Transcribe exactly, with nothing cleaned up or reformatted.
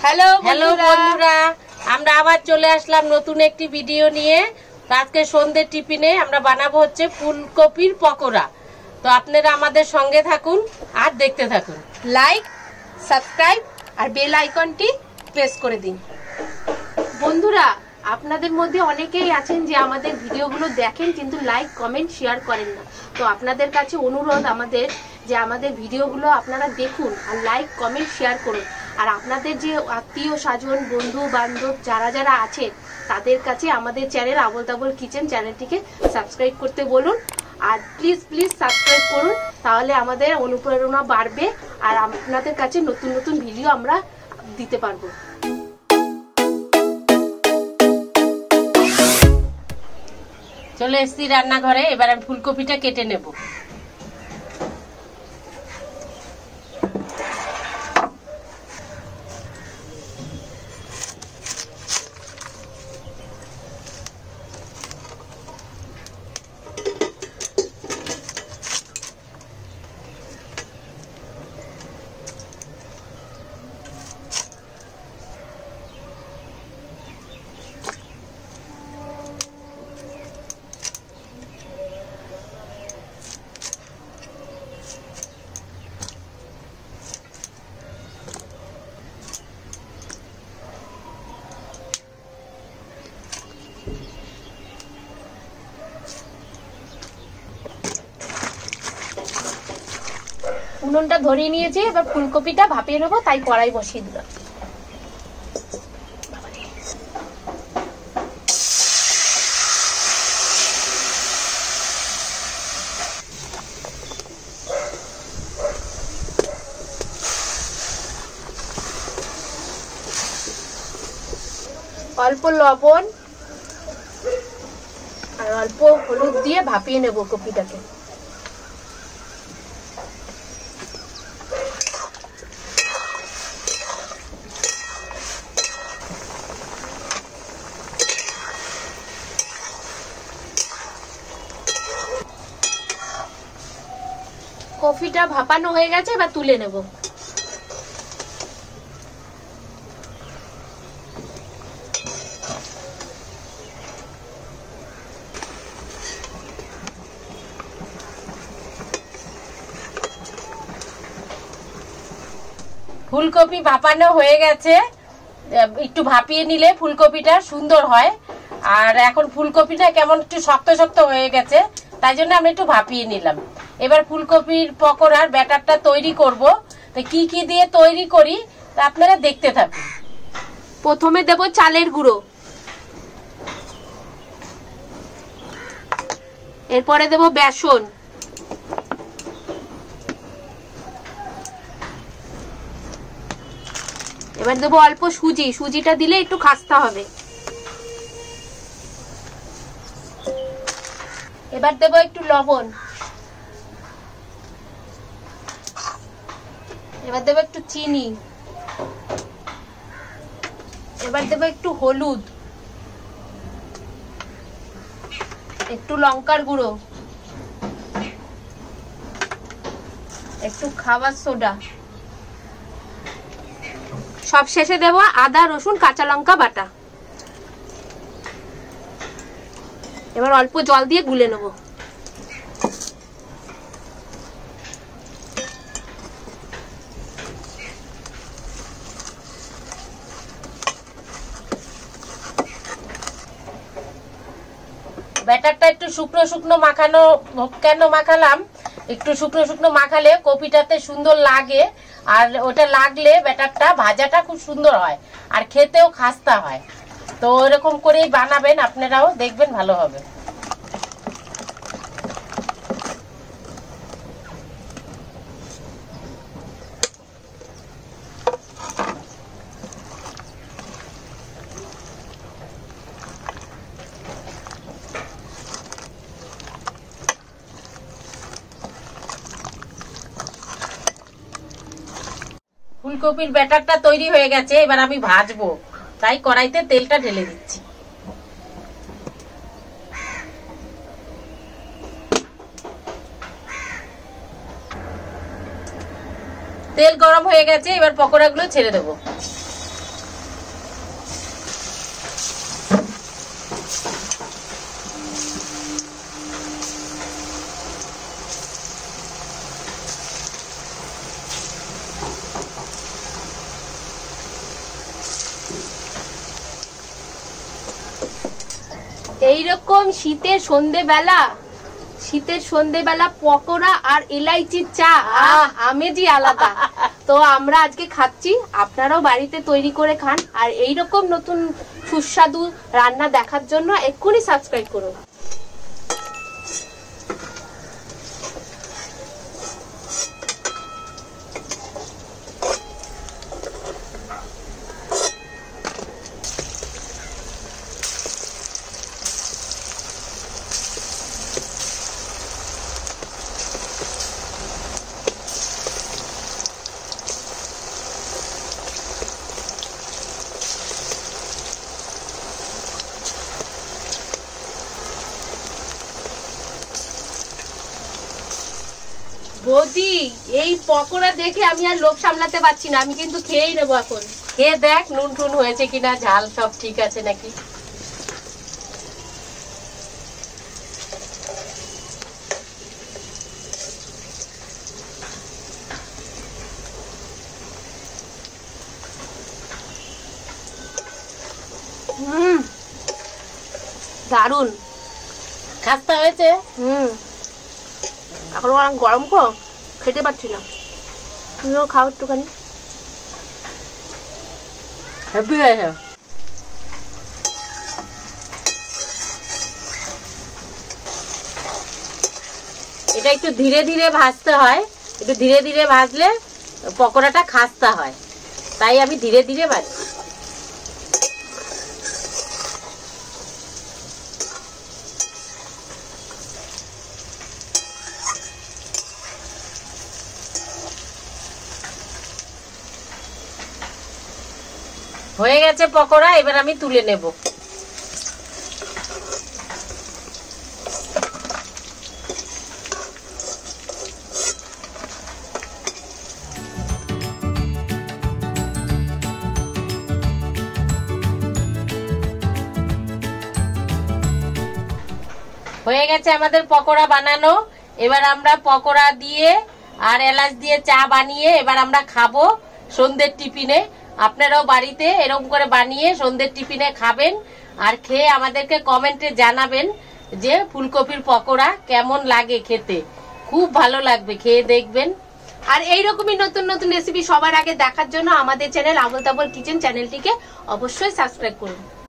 Hello hello বন্ধুরা, আমরা আবার চলে আসলাম নতুন একটি ভিডিও নিয়ে। আজকে সন্ধ্যের টিফিনে আমরা বানাবো হচ্ছে ফুলকপির পকোড়া। তো আপনারা আমাদের সঙ্গে থাকুন আর দেখতে থাকুন। লাইক, সাবস্ক্রাইব আর বেল আইকনটি প্রেস করে দিন। বন্ধুরা, আপনাদের মধ্যে অনেকেই আছেন যে আমাদের ভিডিওগুলো দেখেন কিন্তু লাইক, কমেন্ট, শেয়ার করেন না। তো আপনাদের কাছে অনুরোধ আমাদের যে আমাদের ভিডিওগুলো আপনারা দেখুন আর লাইক, কমেন্ট, শেয়ার করুন। আর আপনাদের যে আত্মীয় স্বজন, বন্ধু বান্ধব যারা যারা আছে তাদের কাছে আমাদের চ্যানেল আবল তাবল কিচেন চ্যানেলটিকে সাবস্ক্রাইব করতে বলুন। আর প্লিজ প্লিজ সাবস্ক্রাইব করুন, তাহলে আমাদের অনুপ্রেরণা বাড়বে আর আপনাদের কাছে নতুন নতুন ভিডিও আমরা দিতে পারবো। চলে এসেছি রান্নাঘরে। এবার আমি ফুলকপিটা কেটে নেব। উনুনটা ধরিয়ে নিয়েছি, এবার ফুলকপিটা ভাপিয়ে নেবো, তাই কড়াই বসিয়ে দিলাম। অল্প লবণ আর অল্প হলুদ দিয়ে ভাপিয়ে নেব কপিটাকে। কফিটা ভাপানো হয়ে গেছে, এবার তুলে নেব। ফুলকপি ভাপানো হয়ে গেছে। একটু ভাপিয়ে নিলে ফুলকপিটা সুন্দর হয়। আর এখন ফুলকপিটা কেমন একটু শক্ত শক্ত হয়ে গেছে, তাই জন্য আমি একটু ভাপিয়ে নিলাম। এবার ফুলকপির পকোড়ার ব্যাটারটা তৈরি করব। তো কি কি দিয়ে তৈরি করি তা আপনারা দেখতে থাকুন। প্রথমে দেব চালের গুঁড়ো, এরপরে দেব বেসন, এবার দেব অল্প সুজি। সুজিটা দিলে একটু খাস্তা হবে। এবার দেব একটু লবণ, এবার দেব একটু চিনি, এবার দেব একটু হলুদ, একটু লঙ্কার গুঁড়ো, একটু খাবার সোডা, সব শেষে দেব আদা, রসুন, কাঁচা লঙ্কা বাটা। এবার অল্প জল দিয়ে গুলে নেব। ব্যাটারটা একটু শুকনো শুকনো মাখানো কেন মাখালাম, একটু শুকনো শুকনো মাখালে কপিটাতে সুন্দর লাগে। আর ওটা লাগলে ব্যাটারটা ভাজাটা খুব সুন্দর হয় আর খেতেও খাস্তা হয়। তো এরকম করেই বানাবেন, আপনারাও দেখবেন ভালো হবে। ফুলকপির ব্যাটারটা তৈরি হয়ে গেছে, এবার আমি ভাজবো, তাই কড়াইতে তেলটা ঢেলে দিচ্ছি। তেল গরম হয়ে গেছে, এবার পকোড়াগুলো ছেড়ে দেবো। এইরকম শীতের সন্ধেবেলা শীতের সন্ধেবেলা পকোড়া আর এলাইচির চা, আহ আমেজই আলাদা। তো আমরা আজকে খাচ্ছি, আপনারাও বাড়িতে তৈরি করে খান। আর এইরকম নতুন সুস্বাদু রান্না দেখার জন্য এক্ষুনি সাবস্ক্রাইব করুন। বৌদি, এই পকোড়া দেখে আমি আর লোভ সামলাতে পারছি না, আমি কিন্তু খেয়েই নেবো এখন। খেয়ে দেখ নুন টুন হয়েছে কিনা, ঝাল সব ঠিক আছে নাকি। হুম, দারুন খাস্তা হয়েছে। হুম, এখন অনেক গরম কো, খেতে পারছি না। তুমিও খাও একটুখানি। হ্যাপি হয়েছে। এটা একটু ধীরে ধীরে ভাজতে হয়, একটু ধীরে ধীরে ভাজলে পকোড়াটা খাস্তা হয়, তাই আমি ধীরে ধীরে ভাজি। হয়ে গেছে পকোড়া, এবার আমি তুলে নেব। হয়ে গেছে আমাদের পকোড়া বানানো। এবার আমরা পকোড়া দিয়ে আর এলাচ দিয়ে চা বানিয়ে এবার আমরা খাবো সন্ধ্যের টিফিনে। আপনারাও বাড়িতে এরকম করে বানিয়ে সন্ধ্যের টিফিনে খাবেন, আর খেয়ে আমাদেরকে কমেন্টে জানাবেন যে ফুলকপির পকোড়া কেমন লাগে খেতে। খুব ভালো লাগবে, খেয়ে দেখবেন। আর এইরকমই নতুন নতুন রেসিপি সবার আগে দেখার জন্য আমাদের চ্যানেল আবল তাবল কিচেন চ্যানেলটিকে অবশ্যই সাবস্ক্রাইব করুন।